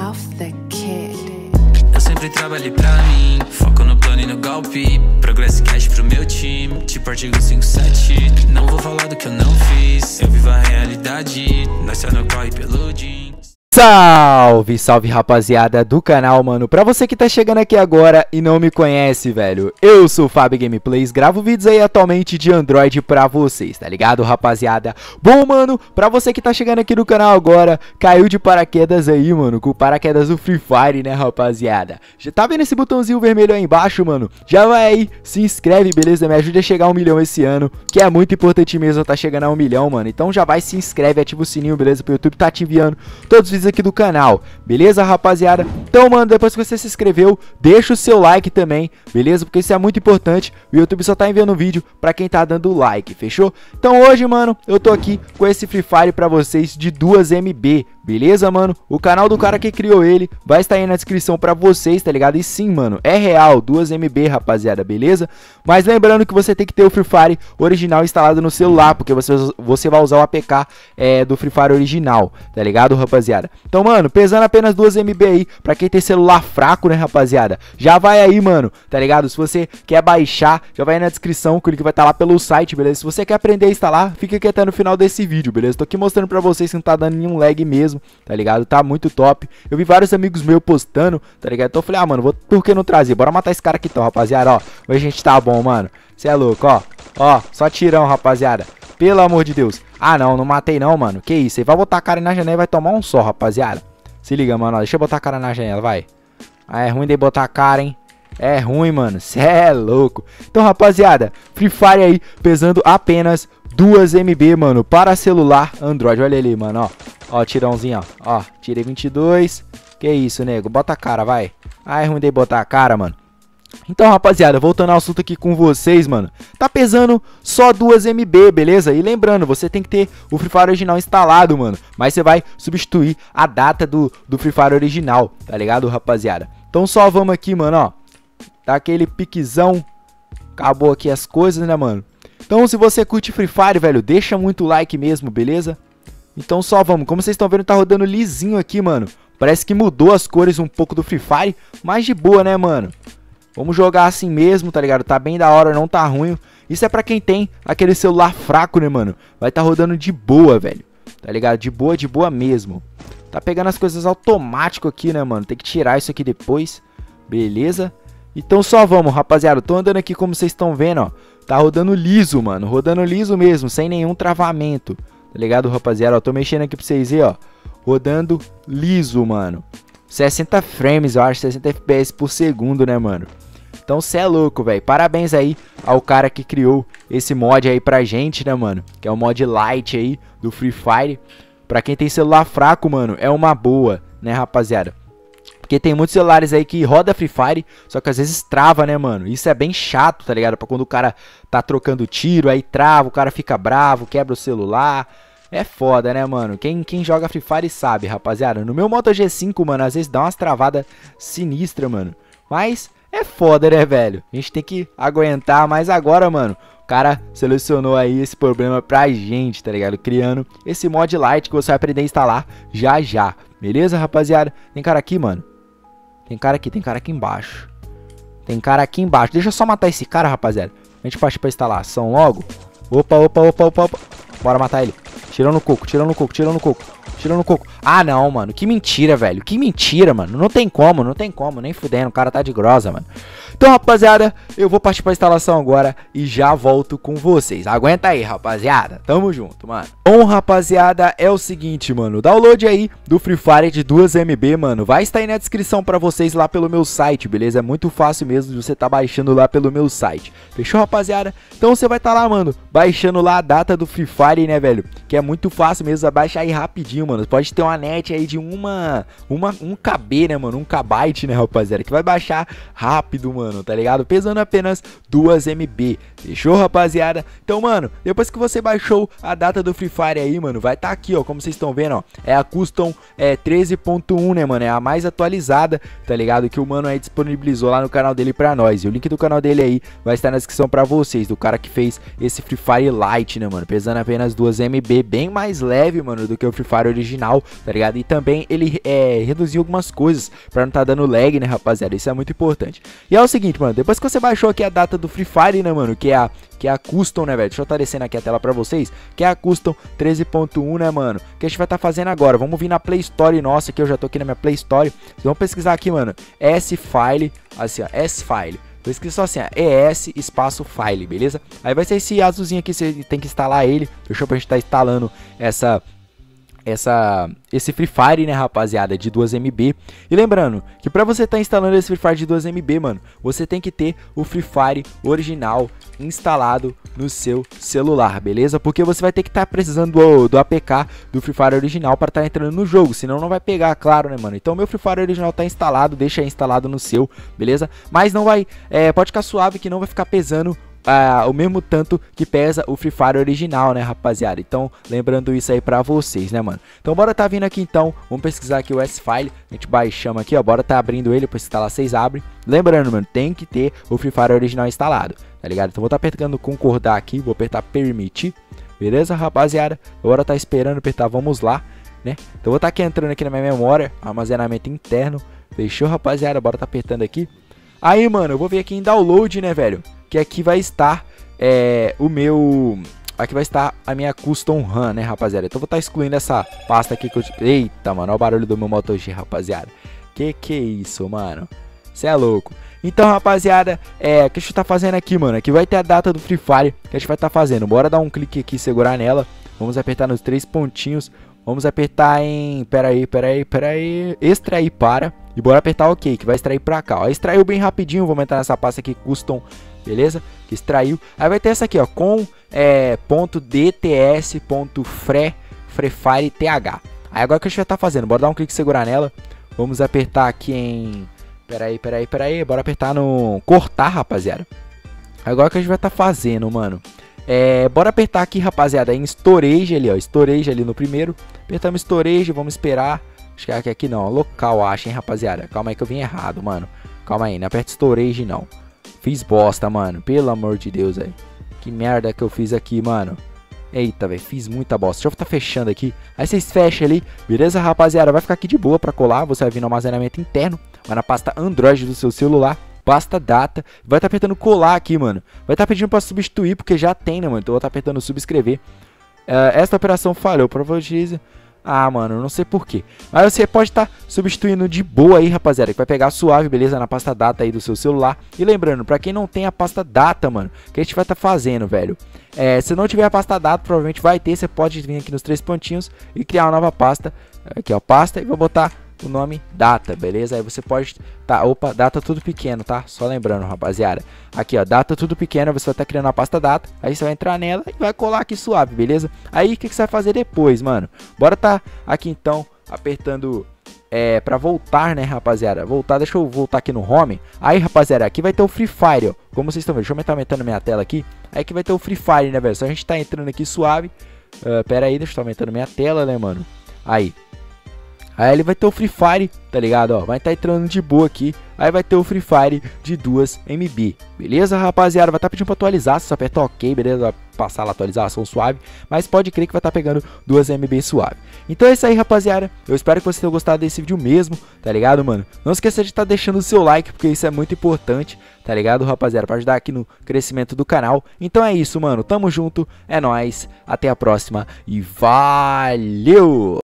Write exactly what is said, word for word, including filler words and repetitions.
Ralph the Kid. Eu sempre trabalhei pra mim, foco no plano e no golpe, progresso e cash pro meu time, tipo artigo cinco sete. Não vou falar do que eu não fiz, eu vivo a realidade, nós só não corre pelo jeans. Salve, salve rapaziada do canal, mano. Pra você que tá chegando aqui agora e não me conhece, velho, eu sou o Fábio Gameplays, gravo vídeos aí atualmente de Android pra vocês, tá ligado, rapaziada? Bom, mano, pra você que tá chegando aqui no canal agora, caiu de paraquedas aí, mano, com o paraquedas do Free Fire, né, rapaziada? Já tá vendo esse botãozinho vermelho aí embaixo, mano? Já vai aí, se inscreve, beleza? Me ajude a chegar a um milhão esse ano, que é muito importante mesmo tá chegando a um milhão, mano. Então já vai, se inscreve, ativa o sininho, beleza? Pro YouTube tá te enviando todos os vídeos aqui do canal, beleza, rapaziada? Então, mano, depois que você se inscreveu, deixa o seu like também, beleza? Porque isso é muito importante, o YouTube só tá enviando vídeo pra quem tá dando like, fechou? Então hoje, mano, eu tô aqui com esse Free Fire pra vocês de duas M B, beleza, mano? O canal do cara que criou ele vai estar aí na descrição pra vocês, tá ligado? E sim, mano, é real, duas M B, rapaziada, beleza? Mas lembrando que você tem que ter o Free Fire original instalado no celular, porque você, você vai usar o A P K é, do Free Fire original, tá ligado, rapaziada? Então, mano, pesando apenas duas M B aí, pra quem tem celular fraco, né, rapaziada? Já vai aí, mano, tá ligado? Se você quer baixar, já vai aí na descrição, que o link vai estar lá pelo site, beleza? Se você quer aprender a instalar, fica aqui até no final desse vídeo, beleza? Tô aqui mostrando pra vocês que não tá dando nenhum lag mesmo, tá ligado? Tá muito top. Eu vi vários amigos meus postando, tá ligado? Então eu falei, ah, mano, vou, por que não trazer? Bora matar esse cara aqui então, rapaziada, ó. Hoje a gente tá bom, mano. Cê é louco, ó. Ó, só tirão, rapaziada. Pelo amor de Deus. Ah, não, não matei não, mano. Que isso? Você vai botar a cara na janela e vai tomar um só, rapaziada. Se liga, mano, ó. Deixa eu botar a cara na janela, vai. Ah, é ruim de botar a cara, hein? É ruim, mano. Cê é louco. Então, rapaziada, Free Fire aí pesando apenas duas M B, mano, para celular Android. Olha ali, mano, ó. Ó, tirãozinho, ó. Ó, tirei vinte e dois. Que isso, nego? Bota a cara, vai. Ah, é ruim de botar a cara, mano. Então, rapaziada, voltando ao assunto aqui com vocês, mano, tá pesando só duas M B, beleza? E lembrando, você tem que ter o Free Fire original instalado, mano. Mas você vai substituir a data do, do Free Fire original, tá ligado, rapaziada? Então só vamos aqui, mano, ó. Tá aquele piquezão. Acabou aqui as coisas, né, mano? Então, se você curte Free Fire, velho, deixa muito like mesmo, beleza? Então só vamos. Como vocês estão vendo, tá rodando lisinho aqui, mano. Parece que mudou as cores um pouco do Free Fire, mas de boa, né, mano? Vamos jogar assim mesmo, tá ligado? Tá bem da hora, não tá ruim. Isso é pra quem tem aquele celular fraco, né, mano? Vai tá rodando de boa, velho. Tá ligado? De boa, de boa mesmo. Tá pegando as coisas automático aqui, né, mano? Tem que tirar isso aqui depois. Beleza? Então só vamos, rapaziada. Tô andando aqui como vocês estão vendo, ó. Tá rodando liso, mano. Rodando liso mesmo, sem nenhum travamento. Tá ligado, rapaziada? Ó, tô mexendo aqui pra vocês verem, ó. Rodando liso, mano. sessenta frames, eu acho. sessenta F P S por segundo, né, mano? Então cê é louco, velho. Parabéns aí ao cara que criou esse mod aí pra gente, né, mano? Que é o mod light aí do Free Fire. Pra quem tem celular fraco, mano, é uma boa, né, rapaziada? Porque tem muitos celulares aí que roda Free Fire, só que às vezes trava, né, mano? Isso é bem chato, tá ligado? Pra quando o cara tá trocando tiro, aí trava, o cara fica bravo, quebra o celular. É foda, né, mano? Quem, quem joga Free Fire sabe, rapaziada. No meu Moto G cinco, mano, às vezes dá umas travadas sinistras, mano. Mas é foda, né, velho? A gente tem que aguentar, mas agora, mano, o cara selecionou aí esse problema pra gente, tá ligado? Criando esse mod light que você vai aprender a instalar já já. Beleza, rapaziada? Tem cara aqui, mano. Tem cara aqui, tem cara aqui embaixo. Tem cara aqui embaixo. Deixa eu só matar esse cara, rapaziada. A gente parte pra instalação logo. Opa, opa, opa, opa, opa. Bora matar ele. Tirando no coco, tirando no coco, tirando no coco. Tirando no coco. Ah, não, mano. Que mentira, velho. Que mentira, mano. Não tem como, não tem como. Nem fudendo. O cara tá de grossa, mano. Então, rapaziada, eu vou partir pra instalação agora e já volto com vocês. Aguenta aí, rapaziada. Tamo junto, mano. Bom, rapaziada, é o seguinte, mano. O download aí do Free Fire de duas M B, mano, vai estar aí na descrição pra vocês lá pelo meu site, beleza? É muito fácil mesmo de você tá baixando lá pelo meu site. Fechou, rapaziada? Então você vai tá lá, mano, baixando lá a data do Free Fire, né, velho? Que é muito fácil mesmo, baixa aí rapidinho, mano. Pode ter uma net aí de uma, uma um K B, né, mano? Um kbyte, né, rapaziada? Que vai baixar rápido, mano. Mano, tá ligado? Pesando apenas duas M B. Fechou, rapaziada? Então, mano, depois que você baixou a data do Free Fire aí, mano, vai estar tá aqui, ó, como vocês estão vendo, ó. É a Custom é, treze ponto um, né, mano? É a mais atualizada, tá ligado? Que o mano aí disponibilizou lá no canal dele pra nós. E o link do canal dele aí vai estar na descrição pra vocês, do cara que fez esse Free Fire Lite, né, mano? Pesando apenas duas M B, bem mais leve, mano, do que o Free Fire original, tá ligado? E também ele é, reduziu algumas coisas pra não tá dando lag, né, rapaziada? Isso é muito importante. E é o seguinte, mano, depois que você baixou aqui a data do Free Fire, né, mano, que é a, que é a Custom, né, velho? Deixa eu tá descendo aqui a tela pra vocês, que é a Custom treze ponto um, né, mano? Que a gente vai estar tá fazendo agora. Vamos vir na Play Store nossa, que eu já tô aqui na minha Play Store. Vamos pesquisar aqui, mano, S-File, assim, ó, S-File. Pesquisa só assim, ó, E S espaço file, beleza? Aí vai ser esse azulzinho aqui, você tem que instalar ele. Deixa eu pra gente tá instalando essa... Essa, esse Free Fire, né, rapaziada, de duas M B. E lembrando que pra você tá instalando esse Free Fire de duas M B, mano, você tem que ter o Free Fire original instalado no seu celular, beleza? Porque você vai ter que estar tá precisando do, do A P K do Free Fire original para estar tá entrando no jogo, senão não vai pegar, claro, né, mano? Então meu Free Fire original tá instalado, deixa aí instalado no seu, beleza? Mas não vai, é, pode ficar suave que não vai ficar pesando Uh, o mesmo tanto que pesa o Free Fire original, né, rapaziada? Então, lembrando isso aí pra vocês, né, mano? Então, bora tá vindo aqui, então. Vamos pesquisar aqui o S-File. A gente baixamos aqui, ó. Bora tá abrindo ele, depois instalar, vocês abrem. Lembrando, mano, tem que ter o Free Fire original instalado, tá ligado? Então, vou tá apertando concordar aqui. Vou apertar permitir. Beleza, rapaziada? Bora tá esperando apertar vamos lá, né? Então, vou tá aqui entrando aqui na minha memória. Armazenamento interno. Fechou, rapaziada? Bora tá apertando aqui. Aí, mano, eu vou vir aqui em download, né, velho? Que aqui vai estar é, o meu... Aqui vai estar a minha Custom RAM, né, rapaziada? Então eu vou estar excluindo essa pasta aqui que eu... Eita, mano, olha o barulho do meu Moto G, rapaziada. Que que é isso, mano? Cê é louco. Então, rapaziada, é... o que a gente tá fazendo aqui, mano? Aqui vai ter a data do Free Fire que a gente vai estar fazendo. Bora dar um clique aqui e segurar nela. Vamos apertar nos três pontinhos. Vamos apertar em... Pera aí, pera aí, pera aí... Extrair para... E bora apertar OK, que vai extrair pra cá, ó. Extraiu bem rapidinho, vou entrar nessa pasta aqui, Custom... Beleza? Que extraiu. Aí vai ter essa aqui, ó. Com é, ponto .dts ponto fre frefire th. Aí agora o que a gente vai estar tá fazendo? Bora dar um clique e segurar nela. Vamos apertar aqui em... Peraí, peraí, peraí. Bora apertar no... Cortar, rapaziada. Agora o que a gente vai estar tá fazendo, mano? É... Bora apertar aqui, rapaziada, em Storage ali, ó. Storage ali no primeiro. Apertamos Storage, vamos esperar. Acho que é aqui, aqui não. Local, acho, hein, rapaziada. Calma aí que eu vim errado, mano. Calma aí, não aperta Storage, não. Fiz bosta, mano. Pelo amor de Deus, velho. Que merda que eu fiz aqui, mano. Eita, velho. Fiz muita bosta. Deixa eu estar tá fechando aqui. Aí vocês fecham ali. Beleza, rapaziada? Vai ficar aqui de boa pra colar. Você vai vir no armazenamento interno. Vai na pasta Android do seu celular. Pasta data. Vai estar tá apertando colar aqui, mano. Vai estar tá pedindo pra substituir, porque já tem, né, mano? Então eu vou estar tá apertando subscrever. Uh, esta operação falhou. Provavelmente... Ah, mano, não sei porquê. Mas você pode estar tá substituindo de boa aí, rapaziada. Que vai pegar suave, beleza? Na pasta data aí do seu celular. E lembrando, pra quem não tem a pasta data, mano, que a gente vai estar tá fazendo, velho. É, se não tiver a pasta data, provavelmente vai ter. Você pode vir aqui nos três pontinhos e criar uma nova pasta. Aqui, ó, pasta. E vou botar o nome data, beleza? Aí você pode... Tá, opa, data tudo pequeno, tá? Só lembrando, rapaziada. Aqui, ó, data tudo pequeno. Você vai estar tá criando uma pasta data. Aí você vai entrar nela e vai colar aqui suave, beleza? Aí, o que, que você vai fazer depois, mano? Bora tá aqui, então, apertando... É, pra voltar, né, rapaziada? Voltar, deixa eu voltar aqui no home. Aí, rapaziada, aqui vai ter o Free Fire, ó. Como vocês estão vendo, deixa eu estar aumentando minha tela aqui. Aí aqui vai ter o Free Fire, né, velho? Só a gente tá entrando aqui suave. uh, Pera aí, deixa eu estar aumentando minha tela, né, mano? Aí Aí ele vai ter o Free Fire, tá ligado, ó, vai estar tá entrando de boa aqui. Aí vai ter o Free Fire de duas M B, beleza, rapaziada? Vai estar tá pedindo pra atualizar, se você apertar OK, beleza, vai passar lá a atualização suave. Mas pode crer que vai estar tá pegando duas M B suave. Então é isso aí, rapaziada. Eu espero que vocês tenham gostado desse vídeo mesmo, tá ligado, mano? Não esqueça de estar tá deixando o seu like, porque isso é muito importante, tá ligado, rapaziada? Pra ajudar aqui no crescimento do canal. Então é isso, mano, tamo junto, é nóis, até a próxima e valeu!